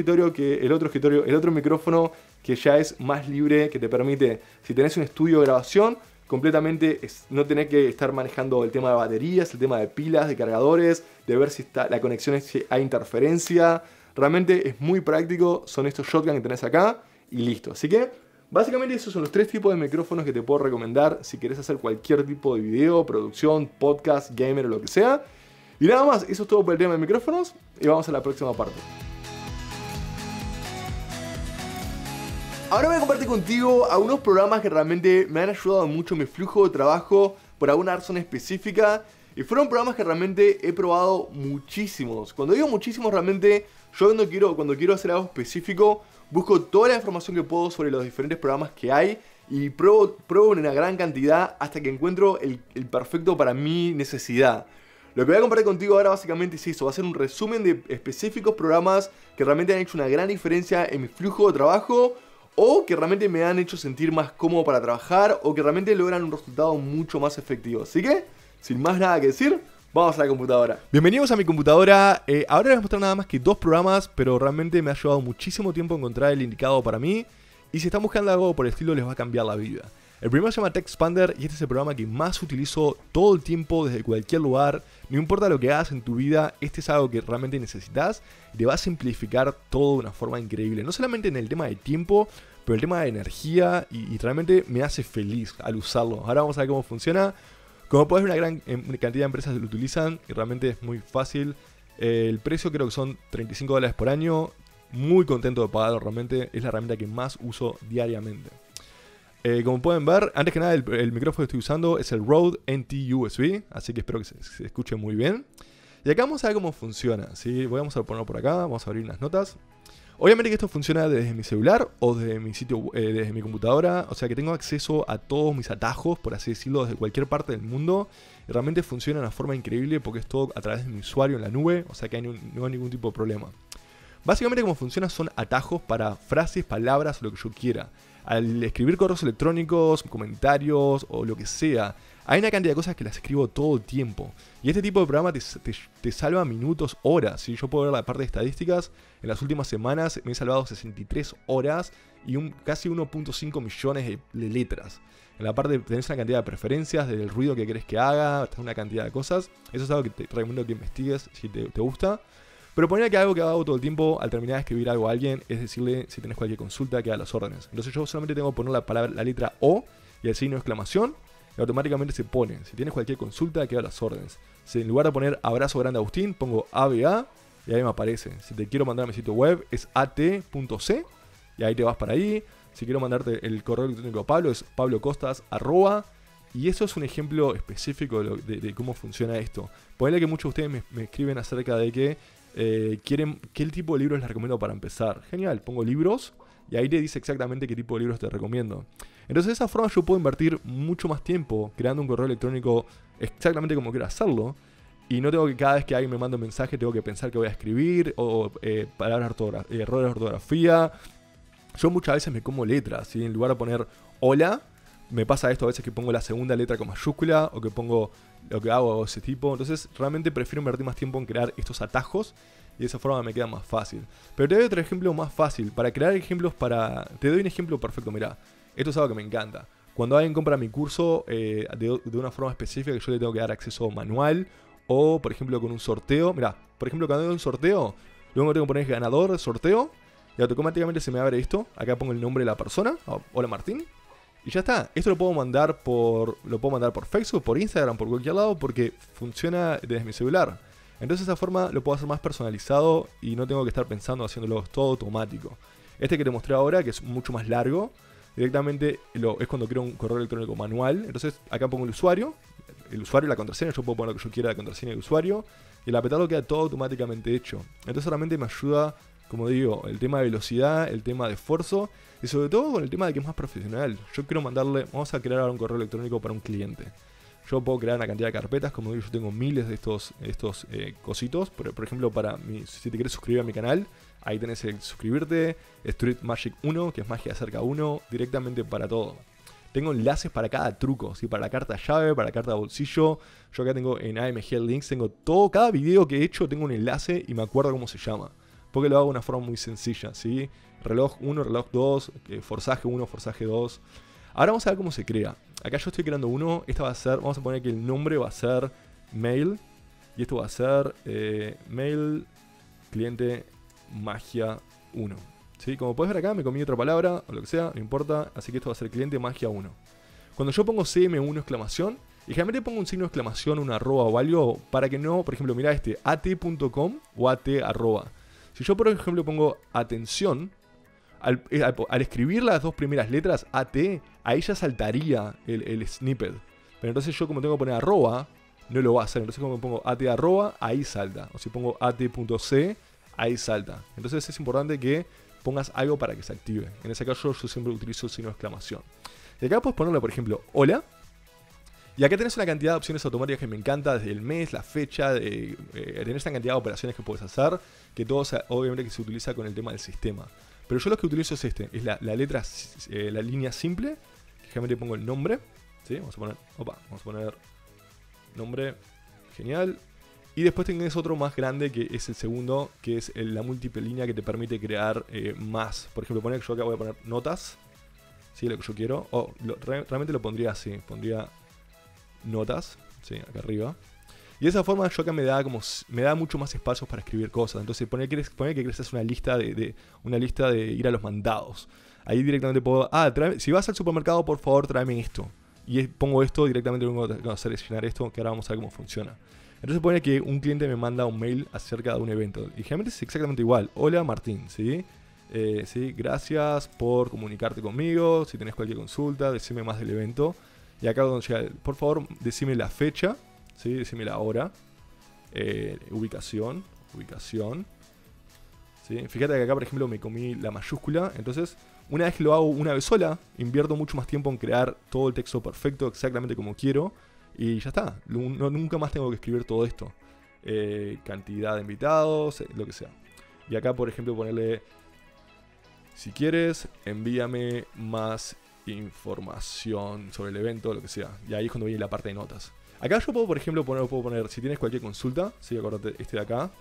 micrófono que ya es más libre, que te permite, si tenés un estudio de grabación, completamente no tener que estar manejando el tema de baterías, el tema de pilas, de cargadores, de ver si la conexión si hay interferencia. Realmente es muy práctico, son estos Shotgun que tenés acá y listo. Así que básicamente esos son los tres tipos de micrófonos que te puedo recomendar si querés hacer cualquier tipo de video, producción, podcast, gamer o lo que sea. Y nada más, eso es todo por el tema de micrófonos y vamos a la próxima parte. Ahora voy a compartir contigo algunos programas que realmente me han ayudado mucho en mi flujo de trabajo por alguna razón específica. Y fueron programas que realmente he probado muchísimos. Cuando digo muchísimos, realmente yo cuando quiero hacer algo específico, busco toda la información que puedo sobre los diferentes programas que hay. Y pruebo en una gran cantidad hasta que encuentro el perfecto para mi necesidad. Lo que voy a compartir contigo ahora básicamente es eso. Va a ser un resumen de específicos programas que realmente han hecho una gran diferencia en mi flujo de trabajo, o que realmente me han hecho sentir más cómodo para trabajar, o que realmente logran un resultado mucho más efectivo. Así que, sin más nada que decir, vamos a la computadora. Bienvenidos a mi computadora. Ahora les voy a mostrar nada más que dos programas, pero realmente me ha llevado muchísimo tiempo encontrar el indicado para mí. Y si están buscando algo por el estilo, les va a cambiar la vida. El primero se llama TextExpander y este es el programa que más utilizo todo el tiempo, desde cualquier lugar. No importa lo que hagas en tu vida, este es algo que realmente necesitas y te va a simplificar todo de una forma increíble. No solamente en el tema de tiempo, pero el tema de energía y realmente me hace feliz al usarlo. Ahora vamos a ver cómo funciona. Como puedes ver, una gran cantidad de empresas lo utilizan y realmente es muy fácil. El precio creo que son $35 por año. Muy contento de pagarlo, realmente es la herramienta que más uso diariamente. Como pueden ver, antes que nada el micrófono que estoy usando es el Rode NT USB, así que espero que se escuche muy bien. Y acá vamos a ver cómo funciona, ¿sí? Vamos a ponerlo por acá, vamos a abrir unas notas. Obviamente que esto funciona desde mi celular o desde mi desde mi computadora, o sea que tengo acceso a todos mis atajos, por así decirlo, desde cualquier parte del mundo. Y realmente funciona de una forma increíble porque es todo a través de mi usuario en la nube, o sea que no hay ningún tipo de problema. Básicamente como funciona son atajos para frases, palabras o lo que yo quiera. Al escribir correos electrónicos, comentarios o lo que sea, hay una cantidad de cosas que las escribo todo el tiempo. Y este tipo de programa te salva minutos, horas. ¿Sí? Yo puedo ver la parte de estadísticas. En las últimas semanas me he salvado 63 horas y casi 1.5 millones de letras. En la parte tenés una cantidad de preferencias, del ruido que querés que haga, hasta una cantidad de cosas. Eso es algo que te recomiendo que investigues si te gusta. Pero ponía que algo que hago todo el tiempo al terminar de escribir algo a alguien es decirle si tenés cualquier consulta que haga las órdenes. Entonces yo solamente tengo que poner la letra O y el signo de exclamación y automáticamente se pone. Si tienes cualquier consulta, quedan las órdenes. Si en lugar de poner abrazo grande Agustín, pongo ABA y ahí me aparece. Si te quiero mandar a mi sitio web, es at.c y ahí te vas para ahí. Si quiero mandarte el correo electrónico a Pablo, es pablocostas@. Y eso es un ejemplo específico de cómo funciona esto. Ponele que muchos de ustedes me escriben acerca de que quieren qué tipo de libros les recomiendo para empezar. Genial, pongo libros y ahí te dice exactamente qué tipo de libros te recomiendo. Entonces de esa forma yo puedo invertir mucho más tiempo creando un correo electrónico exactamente como quiero hacerlo. Y no tengo que cada vez que alguien me manda un mensaje tengo que pensar que voy a escribir o errores de ortografía. Yo muchas veces me como letras, ¿sí? En lugar de poner hola, me pasa esto a veces que pongo la segunda letra con mayúscula o que pongo lo que hago de ese tipo. Entonces realmente prefiero invertir más tiempo en crear estos atajos y de esa forma me queda más fácil. Pero te doy otro ejemplo más fácil. Para crear ejemplos Te doy un ejemplo perfecto, mirá. Esto es algo que me encanta. Cuando alguien compra mi curso de una forma específica que yo le tengo que dar acceso manual o por ejemplo con un sorteo. Mirá, por ejemplo cuando hago un sorteo, luego tengo que poner ganador, sorteo y automáticamente se me abre esto. Acá pongo el nombre de la persona. Hola Martín. Y ya está, esto lo puedo mandar por Facebook, por Instagram, por cualquier lado, porque funciona desde mi celular. Entonces de esa forma lo puedo hacer más personalizado y no tengo que estar pensando haciéndolo todo automático. Este que te mostré ahora, que es mucho más largo, directamente es cuando creo un correo electrónico manual. Entonces acá pongo el usuario y la contraseña, yo puedo poner lo que yo quiera de contraseña del usuario, y el apretarlo queda todo automáticamente hecho. Entonces realmente me ayuda, como digo, el tema de velocidad, el tema de esfuerzo y sobre todo con el tema de que es más profesional. Yo quiero vamos a crear ahora un correo electrónico para un cliente. Yo puedo crear una cantidad de carpetas, como digo, yo tengo miles de estos cositos. Por ejemplo, si te quieres suscribir a mi canal, ahí tenés el suscribirte, Street Magic 1, que es magia cerca 1, directamente para todo. Tengo enlaces para cada truco, ¿sí? Para la carta llave, para la carta bolsillo. Yo acá tengo en AMG Links, tengo todo, cada video que he hecho tengo un enlace y me acuerdo cómo se llama. Porque lo hago de una forma muy sencilla, ¿sí? Reloj 1, reloj 2, forzaje 1, forzaje 2. Ahora vamos a ver cómo se crea. Acá yo estoy creando uno. Esta va a ser, vamos a poner que el nombre va a ser mail. Y esto va a ser mail cliente magia 1. ¿Sí? Como puedes ver acá me comí otra palabra o lo que sea, no importa. Así que esto va a ser cliente magia 1. Cuando yo pongo CM1 exclamación, y generalmente pongo un signo de exclamación, una arroba o algo, para que no, por ejemplo, mira at.com o at arroba. Si yo por ejemplo pongo atención, al escribir las dos primeras letras AT, ahí ya saltaría el snippet. Pero entonces yo como tengo que poner arroba, no lo va a hacer. Entonces como pongo at arroba, ahí salta. O si pongo at.c, ahí salta. Entonces es importante que pongas algo para que se active. En ese caso yo siempre utilizo el signo de exclamación. Y acá puedes ponerle por ejemplo hola. Y acá tenés una cantidad de opciones automáticas que me encanta, desde el mes, la fecha, tenés una cantidad de operaciones que puedes hacer, que todo obviamente que se utiliza con el tema del sistema. Pero yo lo que utilizo es la línea simple, que generalmente pongo el nombre, ¿sí? Vamos a poner nombre, genial. Y después tenés otro más grande que es el segundo, que es la múltiple línea que te permite crear más. Por ejemplo, poner que yo acá voy a poner notas, ¿sí? Lo que yo quiero. Realmente lo pondría así, pondría notas, ¿sí? Acá arriba. Y de esa forma yo acá me da mucho más espacios para escribir cosas. Entonces poner que querés hacer una lista de ir a los mandados. Ahí directamente puedo, si vas al supermercado por favor tráeme esto. Y pongo esto directamente, lo que tengo que hacer es llenar esto, que ahora vamos a ver cómo funciona. Entonces pone que un cliente me manda un mail acerca de un evento. Y generalmente es exactamente igual. Hola Martín, ¿sí? ¿Sí? Gracias por comunicarte conmigo. Si tenés cualquier consulta, decime más del evento. Y acá donde llega, por favor, decime la fecha, ¿sí? Decime la hora, ubicación, ¿sí? Fíjate que acá, por ejemplo, me comí la mayúscula. Entonces, una vez que lo hago una vez sola, invierto mucho más tiempo en crear todo el texto perfecto, exactamente como quiero. Y ya está, nunca más tengo que escribir todo esto. Cantidad de invitados, lo que sea. Y acá, por ejemplo, ponerle, si quieres, envíame más información sobre el evento, lo que sea. Y ahí es cuando viene la parte de notas. Acá yo puedo, por ejemplo, poner si tienes cualquier consulta, ¿sí? Acordate, este de acá.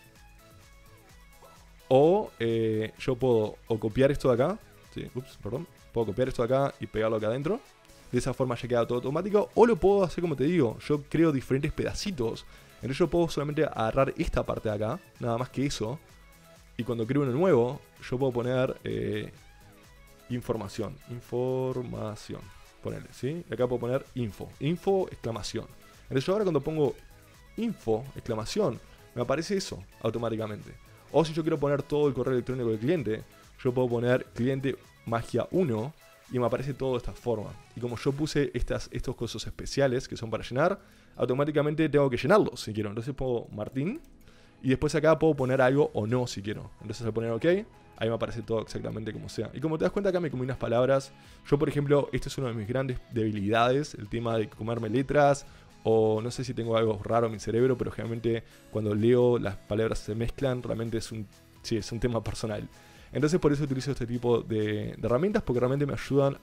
O yo puedo copiar esto de acá, ¿sí? Puedo copiar esto de acá y pegarlo acá adentro. De esa forma ya queda todo automático. O lo puedo hacer como te digo, yo creo diferentes pedacitos. Entonces yo puedo solamente agarrar esta parte de acá, nada más que eso. Y cuando creo uno nuevo, yo puedo poner información. ponele, ¿sí? Y acá puedo poner info, info, exclamación. Entonces yo ahora cuando pongo info, exclamación, me aparece eso automáticamente. O si yo quiero poner todo el correo electrónico del cliente, yo puedo poner cliente magia 1 y me aparece todo de esta forma. Y como yo puse estos cosas especiales que son para llenar, automáticamente tengo que llenarlos si quiero. Entonces pongo Martín y después acá puedo poner algo o no si quiero. Entonces al poner OK, ahí me aparece todo exactamente como sea. Y como te das cuenta acá me comí unas palabras. Yo por ejemplo, esto es una de mis grandes debilidades, el tema de comerme letras. O no sé si tengo algo raro en mi cerebro, pero generalmente cuando leo las palabras se mezclan, realmente es un tema personal. Entonces por eso utilizo este tipo de herramientas, porque realmente me ayudan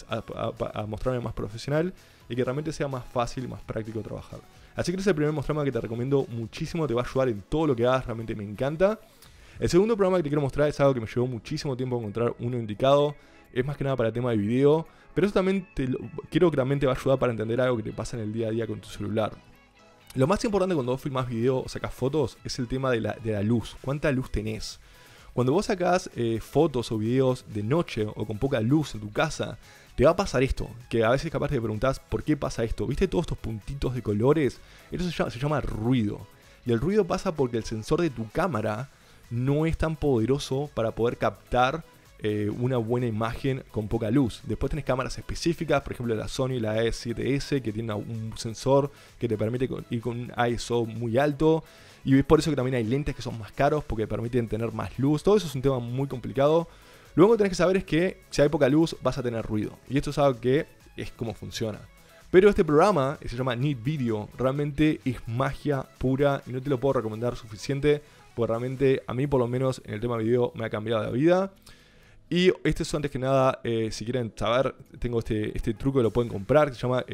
a mostrarme más profesional y que realmente sea más fácil y más práctico trabajar. Así que ese es el primer programa que te recomiendo muchísimo, te va a ayudar en todo lo que hagas, realmente me encanta. El segundo programa que te quiero mostrar es algo que me llevó muchísimo tiempo encontrar uno indicado, es más que nada para el tema de video, pero eso también quiero que realmente te va a ayudar para entender algo que te pasa en el día a día con tu celular. Lo más importante cuando vos filmás video o sacás fotos es el tema de la luz, cuánta luz tenés. Cuando vos sacás fotos o videos de noche o con poca luz en tu casa, te va a pasar esto, que a veces capaz te preguntás ¿por qué pasa esto? ¿Viste todos estos puntitos de colores? Eso se llama ruido. Y el ruido pasa porque el sensor de tu cámara no es tan poderoso para poder captar una buena imagen con poca luz. Después tenés cámaras específicas, por ejemplo la Sony, la E7S, que tiene un sensor que te permite ir con un ISO muy alto. Y es por eso que también hay lentes que son más caros porque permiten tener más luz. Todo eso es un tema muy complicado. Luego lo que tenés que saber es que si hay poca luz vas a tener ruido. Y esto es algo que es como funciona. Pero este programa, que se llama Neat Video, realmente es magia pura y no te lo puedo recomendar suficiente. Porque realmente a mí por lo menos en el tema video me ha cambiado la vida. Y esto es antes que nada, si quieren saber, tengo este truco que lo pueden comprar, que se llama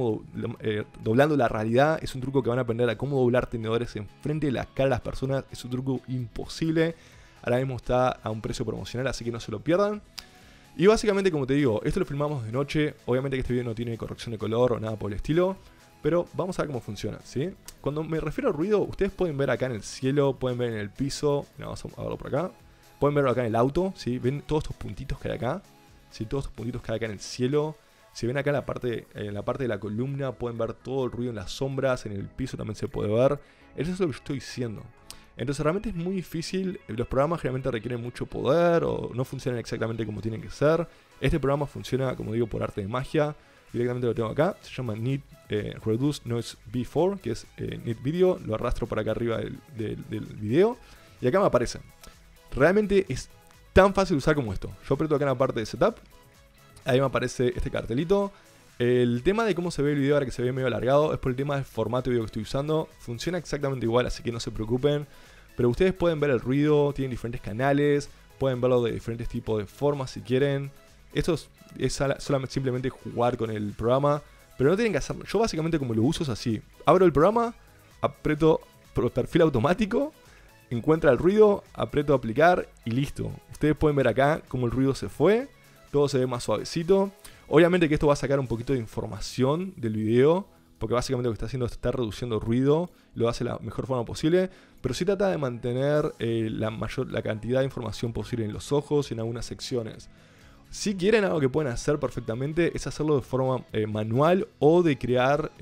doblando la realidad. Es un truco que van a aprender a cómo doblar tenedores enfrente de la cara de las personas. Es un truco imposible. Ahora mismo está a un precio promocional, así que no se lo pierdan. Y básicamente, como te digo, esto lo filmamos de noche. Obviamente que este video no tiene corrección de color o nada por el estilo. Pero vamos a ver cómo funciona, ¿sí? Cuando me refiero a ruido, ustedes pueden ver acá en el cielo, pueden ver en el piso. Mira, vamos a verlo por acá. Pueden verlo acá en el auto, ¿sí? Ven todos estos puntitos que hay acá, ¿sí? Todos estos puntitos que hay acá en el cielo. Si ven acá en la parte de la columna, pueden ver todo el ruido en las sombras, en el piso también se puede ver. Eso es lo que yo estoy diciendo. Entonces realmente es muy difícil, los programas generalmente requieren mucho poder o no funcionan exactamente como tienen que ser. Este programa funciona, como digo, por arte de magia. Directamente lo tengo acá, se llama Neat Reduce Noise V4, que es Neat Video. Lo arrastro por acá arriba del video y acá me aparece. Realmente es tan fácil de usar como esto. Yo aprieto acá en la parte de setup. Ahí me aparece este cartelito. El tema de cómo se ve el video ahora que se ve medio alargado es por el tema del formato de video que estoy usando. Funciona exactamente igual, así que no se preocupen. Pero ustedes pueden ver el ruido, tienen diferentes canales. Pueden verlo de diferentes tipos de formas si quieren. Esto es solamente simplemente jugar con el programa. Pero no tienen que hacerlo. Yo básicamente como lo uso es así. Abro el programa, aprieto perfil automático. Encuentra el ruido, aprieto aplicar y listo. Ustedes pueden ver acá cómo el ruido se fue. Todo se ve más suavecito. Obviamente que esto va a sacar un poquito de información del video. Porque básicamente lo que está haciendo es estar reduciendo ruido. Lo hace de la mejor forma posible. Pero sí trata de mantener la cantidad de información posible en los ojos y en algunas secciones. Si quieren, algo que pueden hacer perfectamente es hacerlo de forma manual o de crear...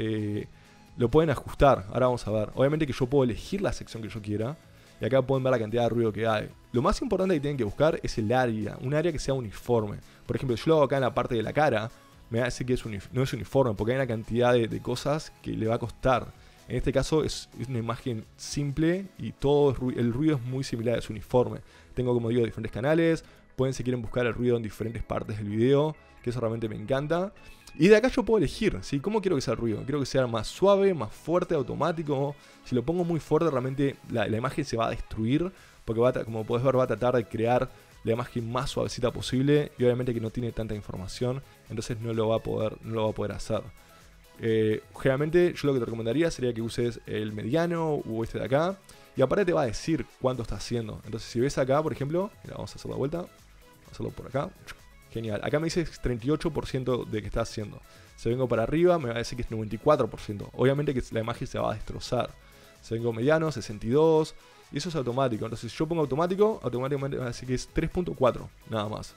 lo pueden ajustar. Ahora vamos a ver. Obviamente que yo puedo elegir la sección que yo quiera. Y acá pueden ver la cantidad de ruido que hay. Lo más importante que tienen que buscar es el área. Un área que sea uniforme. Por ejemplo, yo lo hago acá en la parte de la cara. Me va a decir que no es uniforme. Porque hay una cantidad de cosas que le va a costar. En este caso es una imagen simple. Y todo el ruido es muy similar. Es uniforme. Tengo, como digo, diferentes canales. Pueden, si quieren, buscar el ruido en diferentes partes del video. Que eso realmente me encanta. Y de acá yo puedo elegir, ¿sí? ¿Cómo quiero que sea el ruido? Quiero que sea más suave, más fuerte, automático. Si lo pongo muy fuerte, realmente la imagen se va a destruir. Porque como podés ver, va a tratar de crear la imagen más suavecita posible. Y obviamente que no tiene tanta información. Entonces no lo va a poder hacer. Generalmente yo lo que te recomendaría sería que uses el mediano o este de acá. Y aparte te va a decir cuánto está haciendo. Entonces si ves acá, por ejemplo, mira, vamos a hacer la vuelta. Vamos a hacerlo por acá. Genial. Acá me dice 38% de que está haciendo. Si vengo para arriba, me va a decir que es 94%. Obviamente que la imagen se va a destrozar. Si vengo mediano, 62%. Y eso es automático. Entonces, si yo pongo automático, automáticamente me va a decir que es 3.4. Nada más.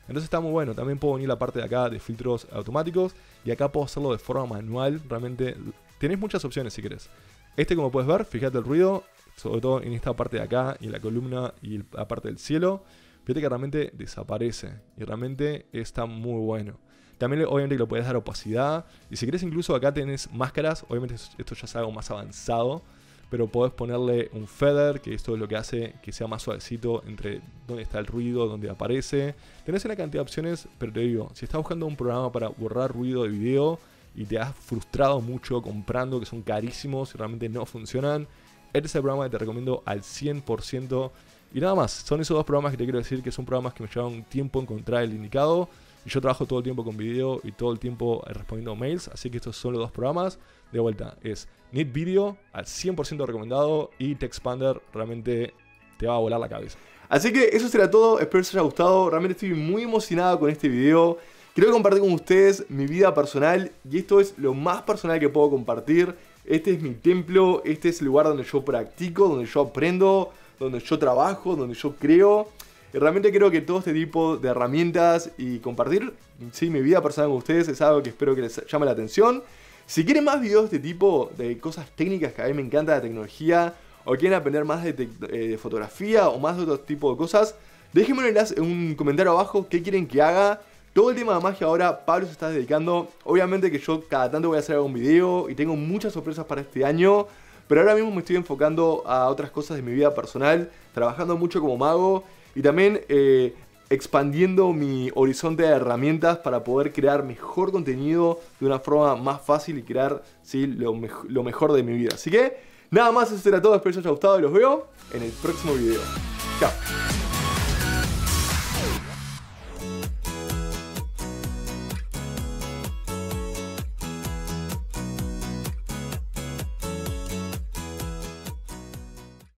Entonces está muy bueno. También puedo venir la parte de acá de filtros automáticos y acá puedo hacerlo de forma manual. Realmente tenés muchas opciones si querés. Como puedes ver, fíjate el ruido, sobre todo en esta parte de acá y en la columna y la parte del cielo. Fíjate que realmente desaparece y realmente está muy bueno. También obviamente le puedes dar opacidad y si querés incluso acá tenés máscaras. Obviamente esto ya es algo más avanzado, pero podés ponerle un feather, que esto es lo que hace que sea más suavecito entre donde está el ruido, donde aparece. Tenés una cantidad de opciones, pero te digo, si estás buscando un programa para borrar ruido de video y te has frustrado mucho comprando, que son carísimos y realmente no funcionan, este es el programa que te recomiendo al 100%. Y nada más, son esos dos programas que te quiero decir que son programas que me llevan tiempo encontrar el indicado. Y yo trabajo todo el tiempo con video y todo el tiempo respondiendo mails, así que estos son los dos programas. De vuelta, es Neat Video al 100% recomendado y TechSpander realmente te va a volar la cabeza. Así que eso será todo, espero que les haya gustado. Realmente estoy muy emocionado con este video. Quiero compartir con ustedes mi vida personal y esto es lo más personal que puedo compartir. Este es mi templo, este es el lugar donde yo practico, donde yo aprendo, donde yo trabajo, donde yo creo. Y realmente creo que todo este tipo de herramientas y compartir mi vida personal con ustedes es algo que espero que les llame la atención. Si quieren más videos de este tipo, de cosas técnicas que a mí me encanta la tecnología, o quieren aprender más de fotografía o más de otro tipo de cosas, déjenme un comentario abajo qué quieren que haga. Todo el tema de magia ahora Pablo se está dedicando. Obviamente que yo cada tanto voy a hacer algún video y tengo muchas sorpresas para este año. Pero ahora mismo me estoy enfocando a otras cosas de mi vida personal, trabajando mucho como mago y también expandiendo mi horizonte de herramientas para poder crear mejor contenido de una forma más fácil y crear lo mejor de mi vida. Así que nada más, eso será todo, espero que os haya gustado y los veo en el próximo video. Chao.